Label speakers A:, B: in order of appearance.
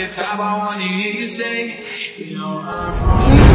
A: the top, I wanna hear you say, you know I'm from